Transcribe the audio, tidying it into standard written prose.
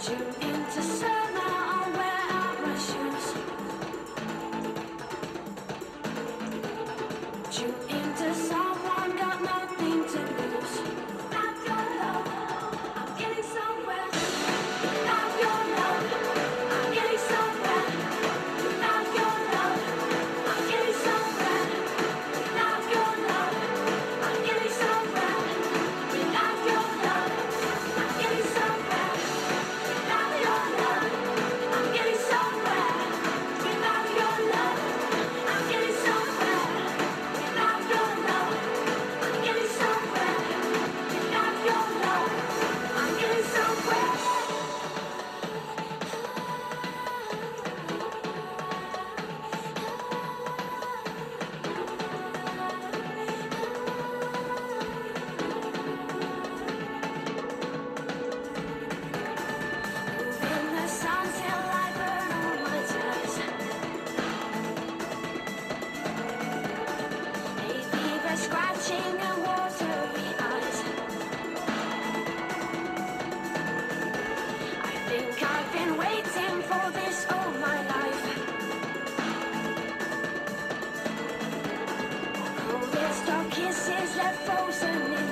Tune into summer, I'll wear out my shoes. Tune into someone, got nothing to lose. Without your love, I'm getting somewhere. Without your love, I'm getting somewhere. Without your love, I'm getting somewhere. Without your love, I'm getting somewhere. Without your love, I'm getting somewhere. Without your love, I'm getting somewhere. Without your love, I'm getting somewhere. Without your love, I'm getting somewhere. Without your love, I'm getting somewhere. In the sun till I burn all my ties. A fever scratching and watery eyes. I think I've been waiting for this all my life. Coldest of kisses left frozen in